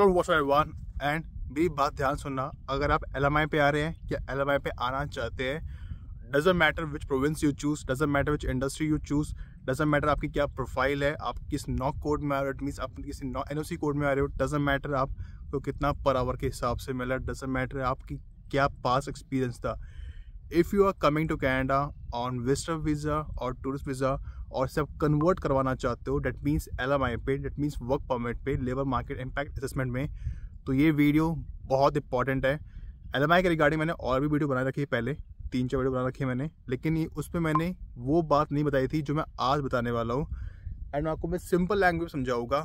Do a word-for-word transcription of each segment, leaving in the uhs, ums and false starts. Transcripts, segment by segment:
Hello everyone and मेरी बात ध्यान सुनना। अगर आप एल एम आई पे आ रहे हैं या एल एम आई पे आना चाहते हैं, doesn't matter which province you choose, doesn't matter which industry you choose, doesn't matter आपकी क्या प्रोफाइल है, आप किस नॉक कोड में आ रहे हो, इट मीन्स आप किसी एन ओ सी कोड में आ रहे हो, डजेंट मैटर आपको कितना पर आवर के हिसाब से मिला, डजेंट मैटर आपकी क्या पास एक्सपीरियंस था। If you are coming to Canada on visitor visa और टूरिस्ट वीज़ा और से आप कन्वर्ट करवाना चाहते हो, that means L M I पे, डेट मीन्स वर्क परमिट पे, लेबर मार्केट इम्पैक्ट असेसमेंट में, तो ये वीडियो बहुत इंपॉर्टेंट है। एल एम आई के रिगार्डिंग मैंने और भी वीडियो बना रखी है, पहले तीन चार वीडियो बना रखी है मैंने, लेकिन ये उस पर मैंने वो बात नहीं बताई थी जो मैं आज बताने वाला हूँ। एंड आपको मैं सिंपल लैंग्वेज समझाऊँगा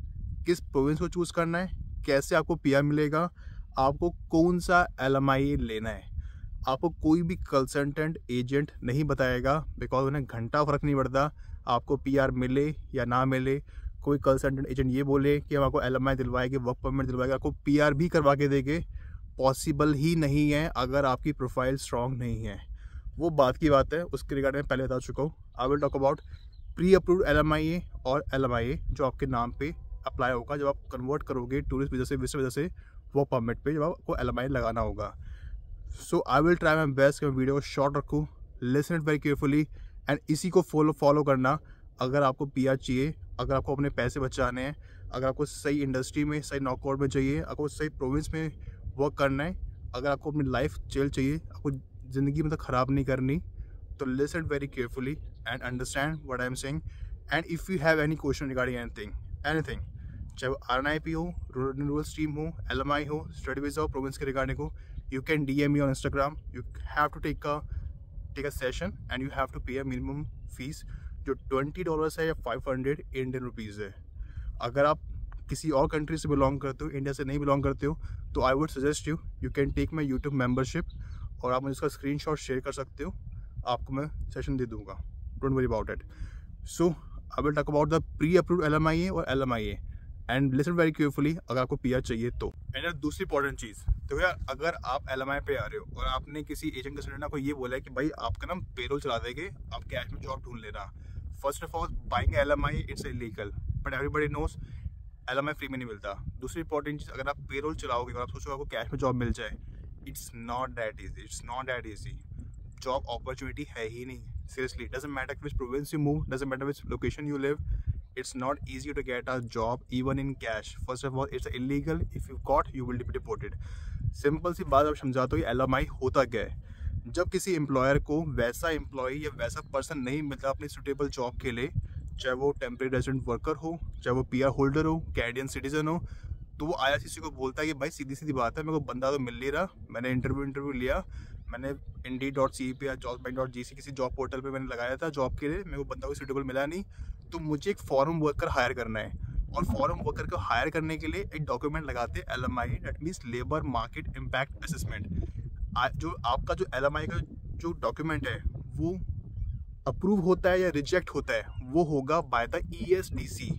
किस प्रोविंस को चूज़ करना है, कैसे आपको पी आर मिलेगा, आपको कौन सा एल एम आई लेना है। आपको कोई भी कंसल्टेंट एजेंट नहीं बताएगा, बिकॉज उन्हें घंटा फ़र्क नहीं पड़ता आपको पी आर मिले या ना मिले। कोई कंसल्टेंट एजेंट ये बोले कि हम आपको एल एम आई दिलवाएंगे, वर्क परमिट दिलवाएगा, आपको पी आर भी करवा के देंगे, पॉसिबल ही नहीं है अगर आपकी प्रोफाइल स्ट्रॉन्ग नहीं है। वो बात की बात है, उसके रिगार्डिंग में पहले बता चुका हूँ। I will talk about pre approved L M I A और एल एम आई ए जो आपके नाम पे अप्लाई होगा जब आप कन्वर्ट करोगे टूरिस्ट वीज़ा से विजिटर वीज़ा से वर्क परमिट पे, जब आपको एल एम आई लगाना होगा। So I will try my best कि मैं वीडियो को शॉर्ट रखूँ, listen it very carefully and इसी को फॉलो फॉलो करना। अगर आपको पी आर चाहिए, अगर आपको अपने पैसे बचाने हैं, अगर आपको सही इंडस्ट्री में, सही नॉकआउट में चाहिए, आपको सही प्रोविंस में वर्क करना है, अगर आपको अपनी लाइफ जेल चाहिए, आपको ज़िंदगी मतलब ख़राब नहीं करनी, तो listen very carefully and understand what I am saying. And if you have any question regarding anything anything चाहे वो आर एन आई पी हो, रूरल स्ट्रीम हो, एल एम आई हो, स्टडी वीज़ा हो, प्रोविंस के रिगार्डिंग हो, you can D M me on Instagram. You have to take a take a session and you have to pay a minimum fees जो twenty dollars है या five hundred Indian rupees है। अगर आप किसी और कंट्री से बिलोंग करते हो, इंडिया से नहीं बिलोंग करते हो, तो I would suggest you you can take my YouTube membership और आप मुझे उसका स्क्रीनशॉट शेयर कर सकते हो, आपको मैं सेशन दे दूँगा, don't worry about it. So I will talk about the pre approved L M I A और L M I A and listen very carefully अगर आपको पी आर चाहिए तो। एंड दूसरी इंपॉर्टेंट चीज़, तो यार अगर आप एल एम आई पे आ रहे हो और आपने किसी एजेंट कंसल्टेंट को ये बोला है कि भाई आपका ना पेरोल चला देंगे, आप कैश में जॉब ढूंढ लेना। First of all buying L M I it's illegal, but everybody knows L M I free में नहीं मिलता। दूसरी इंपॉर्टेंट चीज़, अगर आप पेरोल चलाओगे और आप सोचो आपको कैश में जॉब मिल जाए, it's not that easy, it's not that easy. Job opportunity है ही नहीं, seriously. Doesn't matter which province you move, doesn't matter which location you live, it's not easy to get a job even in cash. First of all, it's illegal. If you caught, you will be deported. Simple सी बात अब समझाता हूँ, L M आई होता क्या है। जब किसी एम्प्लॉयर को वैसा एम्प्लॉय या वैसा पर्सन नहीं मिलता अपनी सुटेबल जॉब के लिए, चाहे वो टेम्परेरी रेजिडेंट वर्कर हो, चाहे वो पी आर होल्डर हो, कैनेडियन सिटीजन हो, तो वो आई आर सी सी को बोलता है कि भाई सीधी सीधी बात है, मेरे को बंदा तो मिल नहीं रहा, मैंने इंटरव्यू इंटरव्यू लिया, मैंने इंडी डॉट सी पे या job bank dot G C किसी जॉब पोर्टल पे मैंने लगाया था जॉब के लिए, मेरे को बंदा कोई सूटेबल मिला नहीं, तो मुझे एक फॉरेन वर्कर हायर करना है। और फॉरेन वर्कर को हायर करने के लिए एक डॉक्यूमेंट लगाते हैं L M I, that means labour market impact assessment. जो आपका जो एल एम आई का जो डॉक्यूमेंट है वो अप्रूव होता है या रिजेक्ट होता है, वो होगा by the E S D C.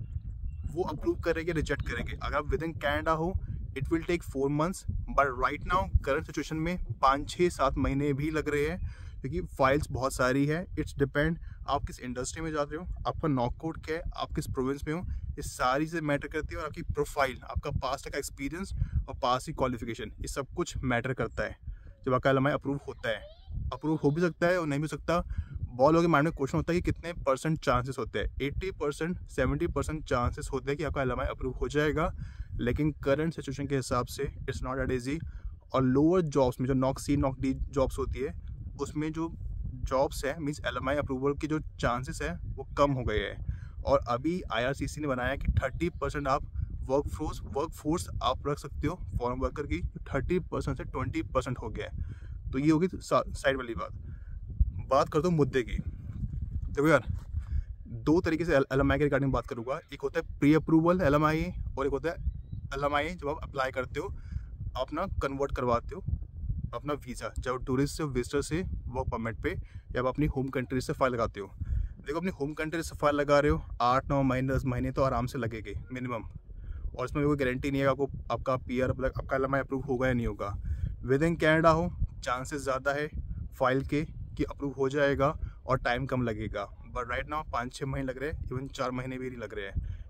वो अप्रूव करेंगे, रिजेक्ट करेंगे। अगर आप विद इन कैनेडा हो, it will take four months, but right now current situation में पाँच छः सात महीने भी लग रहे हैं, क्योंकि फाइल्स बहुत सारी है। इट्स डिपेंड आप किस इंडस्ट्री में जाते हो, आपका नॉक कोड क्या है, आप किस प्रोविंस में हो, ये सारी से मैटर करती है। और आपकी प्रोफाइल, आपका पास्ट का एक्सपीरियंस और पास्ट की क्वालिफिकेशन, ये सब कुछ मैटर करता है जब आपका एल एम आई अप्रूव होता है। अप्रूव हो भी सकता है और नहीं भी सकता। बहुत लोगों के माइंड में क्वेश्चन होता है कि कितने परसेंट चांसेस होते हैं। Eighty percent seventy percent chances होते हैं कि आपका एल एम आई अप्रूव हो जाएगा, लेकिन करंट सिचुएशन के हिसाब से इट्स नॉट दैट ईजी। और लोअर जॉब्स में जो NOC C NOC D jobs होती है, उसमें जो जॉब्स है means L M I approval के जो चांसेस है वो कम हो गए हैं। और अभी आई आर सी सी ने बनाया कि थर्टी परसेंट आप वर्क फोर्स वर्क फोर्स आप रख सकते हो फॉरेन वर्कर की, थर्टी परसेंट से ट्वेंटी परसेंट हो गया है। तो ये होगी साइड वाली बात। बात करता हूँ मुद्दे की। देखो यार, दो तरीके से एल एम आई के रिगार्डिंग बात करूँगा। एक होता है pre approval L M I और एक होता है एल एम आई जब आप अप्लाई करते हो, आप ना कन्वर्ट करवाते हो अपना वीज़ा, चाहे टूरिस्ट से विजिटर से वर्क परमिट पे, या आप अपनी होम कंट्री से फाइल लगाते हो। देखो, अपनी होम कंट्री से फाइल लगा रहे हो, आठ नौ महीने दस महीने तो आराम से लगेंगे मिनिमम, और इसमें कोई गारंटी नहीं है आपको आपका पी आर आपका एल एम आई अप्रूव होगा या नहीं होगा। विद इन कैनेडा हो, चांसेस ज़्यादा है फाइल के कि अप्रूव हो जाएगा और टाइम कम लगेगा, बट राइट नाउ पाँच छः महीने लग रहे हैं, इवन चार महीने भी नहीं लग रहे हैं।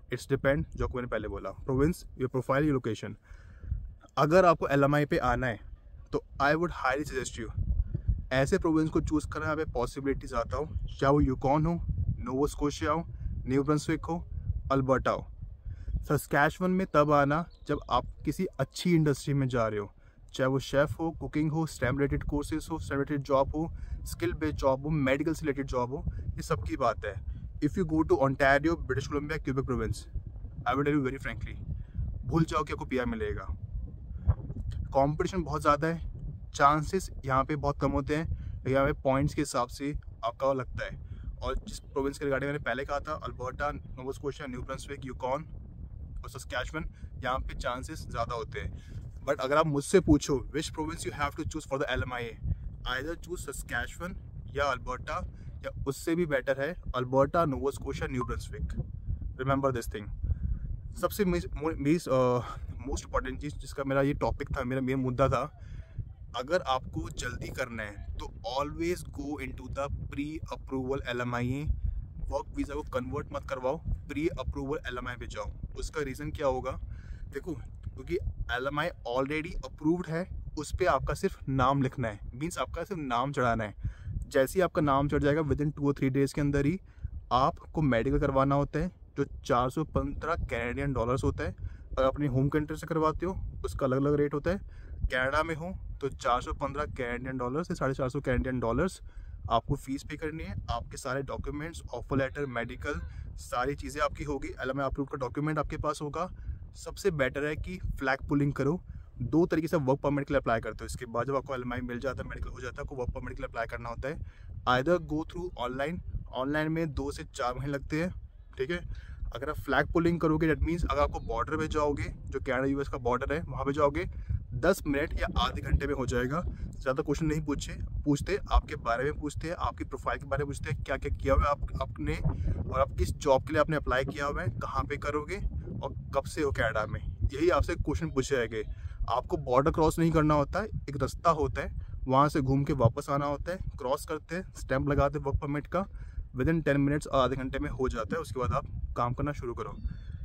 इट्स डिपेंड, जो मैंने पहले बोला, province, your profile, your location. अगर आपको एल एम आई पे आना है तो I would highly suggest you ऐसे प्रोविंस को चूज़ करना यहाँ पे पॉसिबिलिटी ज़्यादा हो, चाहे वो यूकॉन हो, नोवा स्कोशिया हो, न्यू ब्रंसविक हो, अल्बर्टा हो। सस्कैचुअन में तब आना जब आप किसी अच्छी इंडस्ट्री में जा रहे हो, चाहे वो शेफ़ हो, कुकिंग हो, स्टेम रिलेटेड कोर्सेज हो, स्टेम रिलेटेड जॉब हो, स्किल बेस्ड जॉब हो, मेडिकल से रिलेटेड जॉब हो, ये सब की बात है। If you go to Ontario, British Columbia, Quebec province, I will tell you very frankly, भूल जाओ कि आपको पी आर मिलेगा। कंपटीशन बहुत ज़्यादा है, चांसेस यहाँ पे बहुत कम होते हैं, यहाँ पे पॉइंट्स के हिसाब से आपका लगता है। और जिस प्रोविंस के रिगार्डिंग मैंने पहले कहा था, Alberta, Nova Scotia, New Brunswick, Yukon और सस्कैचुअन, यहाँ पे चांसेस ज़्यादा होते हैं। बट अगर आप मुझसे पूछो which province you have to choose for the L M I A, either choose Saskatchewan या अल्बर्टा, या उससे भी बेटर है Alberta, Nova Scotia, New Brunswick. Remember this thing. सबसे मोस्ट इंपॉर्टेंट चीज़ जिसका मेरा ये टॉपिक था, मेरा मेन मुद्दा था, अगर आपको जल्दी करना है तो always go into the pre approval L M I A. Work visa को कन्वर्ट मत करवाओ, pre approval L M I पे जाओ। उसका रीज़न क्या होगा, देखो, क्योंकि L M I already approved है, उस पर आपका सिर्फ नाम लिखना है, मीन्स आपका सिर्फ नाम चढ़ाना है। जैसे ही आपका नाम चढ़ जाएगा, विद इन टू और थ्री डेज़ के अंदर ही आपको मेडिकल करवाना होता है, जो चार सौ पंद्रह कैनेडियन डॉलर्स होता है। अगर अपनी होम कंट्री से करवाते हो उसका अलग अलग रेट होता है। कनाडा में हो तो चार सौ पंद्रह कैनेडियन डॉलर्स से साढ़े चार सौ कैनेडियन डॉलर्स आपको फ़ीस पे करनी है। आपके सारे डॉक्यूमेंट्स, ऑफर लेटर, मेडिकल, सारी चीज़ें आपकी होगी। एल एम आई अप्रूव का डॉक्यूमेंट आपके पास होगा। सबसे बेटर है कि फ्लैग पुलिंग करो। दो तरीके से वर्क परमिट के लिए अप्लाई करते हो। इसके बाद जब आपको एल एम आई मिल जाता है, मेडिकल हो जाता है, आपको वर्क परमिट के लिए अप्लाई करना होता है। Either go through online, online में दो से चार महीने लगते हैं, ठीक है। अगर आप फ्लैग पुलिंग करोगे, डेट मीन्स अगर आपको बॉर्डर पे जाओगे, जो कनाडा यूएस का बॉर्डर है, वहाँ पे जाओगे, दस मिनट या आधे घंटे में हो जाएगा। ज़्यादा क्वेश्चन नहीं पूछे पूछते आपके बारे में पूछते हैं, आपकी प्रोफाइल के बारे में पूछते हैं, क्या क्या किया हुआ है आप आपने, और आप किस जॉब के लिए आपने अप्लाई किया हुआ है, कहाँ पे करोगे और कब से हो कनाडा में। यही आपसे क्वेश्चन पूछे जाएंगे। आपको बॉर्डर क्रॉस नहीं करना होता है, एक रास्ता होता है, वहाँ से घूम के वापस आना होता है। क्रॉस करते हैं, स्टैंप लगाते हैं वर्क परमिट का, विद इन टेन मिनट्स और आधे घंटे में हो जाता है। उसके बाद आप काम करना शुरू करो।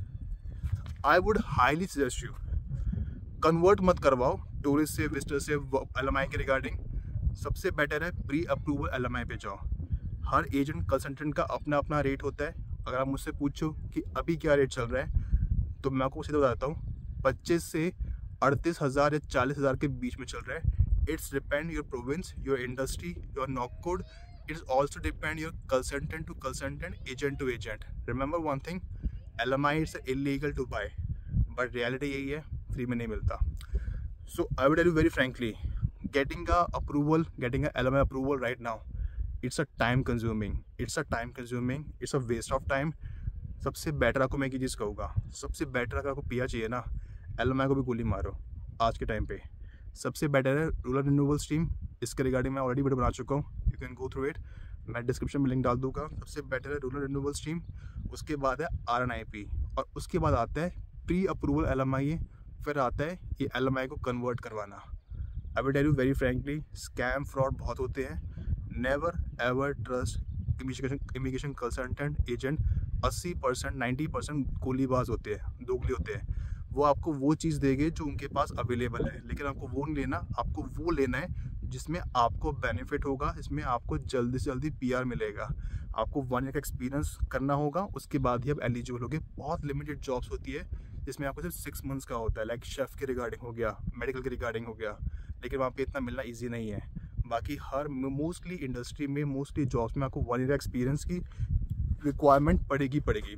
I would highly suggest you, convert मत करवाओ टूरिस्ट से, विजिटर से एल एम आई के रिगार्डिंग। सबसे बेटर है pre approval L M I पे जाओ। हर एजेंट कंसल्टेंट का अपना अपना रेट होता है। अगर आप मुझसे पूछो कि अभी क्या रेट चल रहा है, तो मैं आपको सीधा बताता हूँ, पच्चीस से अड़तीस हज़ार या चालीस हज़ार के बीच में चल रहा है। It's depend your province, your industry, your NOC code. It's also depend your consultant to consultant, agent to agent. Remember one thing, L M I it's illegal to buy, but reality यही है, free में नहीं मिलता। So I would tell you very frankly, getting a approval, getting a L M I approval right now, it's a time consuming, it's a time consuming, it's a waste of time. सबसे better आपको मैं एक चीज़ कहूँगा, सबसे better अगर आपको पिया चाहिए ना, एल एम आई को भी गोली मारो आज के टाइम पे। सबसे बेटर है रूरल रिन्यूएबल स्ट्रीम। इसके रिगार्डिंग मैं ऑलरेडी वीडियो बना चुका हूँ, you can go through it, मैं डिस्क्रिप्शन में लिंक डाल दूँगा। सबसे बेटर है रूरल रिन्यूएबल स्ट्रीम, उसके बाद है आर एन आई पी, और उसके बाद आता है pre approval L M I, फिर आता है ये एल एम आई को कन्वर्ट करवाना। I will tell you very frankly, scam fraud बहुत होते हैं। Never ever trust immigration immigration consultant agent. अस्सी परसेंट नाइन्टी परसेंट गोलीबाज होते हैं, दोगले होते हैं। वो आपको वो चीज़ देंगे जो उनके पास अवेलेबल है, लेकिन आपको वो नहीं लेना। आपको वो लेना है जिसमें आपको बेनिफिट होगा, इसमें आपको जल्दी से जल्दी पी आर मिलेगा। आपको वन ईयर का एक्सपीरियंस करना होगा, उसके बाद ही आप एलिजिबल होगे। बहुत लिमिटेड जॉब्स होती है जिसमें आपको सिर्फ सिक्स मंथ्स का होता है, लाइक शेफ़ के रिगार्डिंग हो गया, मेडिकल के रिगार्डिंग हो गया, लेकिन वहाँ पे इतना मिलना ईजी नहीं है। बाकी हर मोस्टली इंडस्ट्री में, मोस्टली जॉब्स में आपको वन ईयर एक्सपीरियंस की रिक्वायरमेंट पड़ेगी पड़ेगी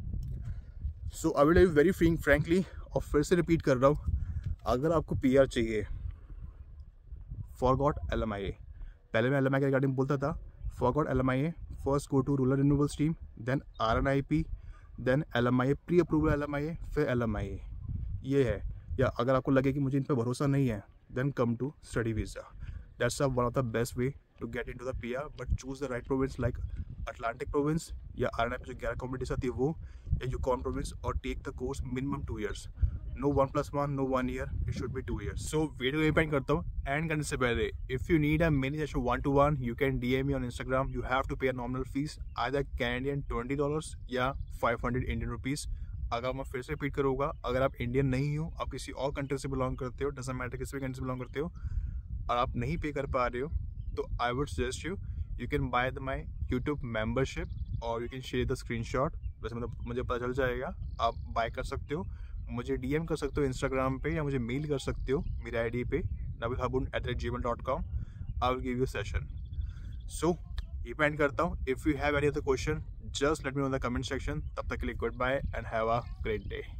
so I will tell you very frankly, और फिर से रिपीट कर रहा हूँ, अगर आपको पी आर चाहिए, forgot L M I A. पहले मैं एल एम आई के रिगार्डिंग बोलता था, forgot L M I A. First go to rural renewable stream, then R N I P, then L M I A, pre approval L M I A, फिर L M I ए। ये है। या अगर आपको लगे कि मुझे इन पर भरोसा नहीं है, then come to study visa. That's one of the best way to get into the P R, but choose the right province like Atlantic province या आर एन आई पी जो ग्यारह कम्युनिटीज आती है वो, या Yukon province, और take the course minimum two years. No one plus one, no one year, it should be two years. So video depend करता हूँ एंड करने से पहले, if you need a mini session one to one, you can D M me on Instagram. You have to pay a nominal fees, either Canadian twenty dollars या five hundred Indian rupees. अगर मैं फिर से repeat करूँगा, अगर आप Indian नहीं हो, आप किसी और कंट्री से बिलोंग करते हो, डजेंट मैटर किसी भी कंट्री से बिलोंग करते हो, और आप नहीं पे कर पा रहे हो, तो I would suggest you you can buy the my YouTube membership और you can share the screen shot. वैसे मतलब मुझे पता चल जाएगा, आप बाय कर सकते हो, मुझे डी एम कर सकते हो इंस्टाग्राम पे, या मुझे मेल कर सकते हो मेरे आई डी पे Nabeel Haboon at the G mail dot com. I will give you session. So ये मैं एंड करता हूँ। If you have any other question just let me know in the comment section. तब तक के लिए good bye and have a great day.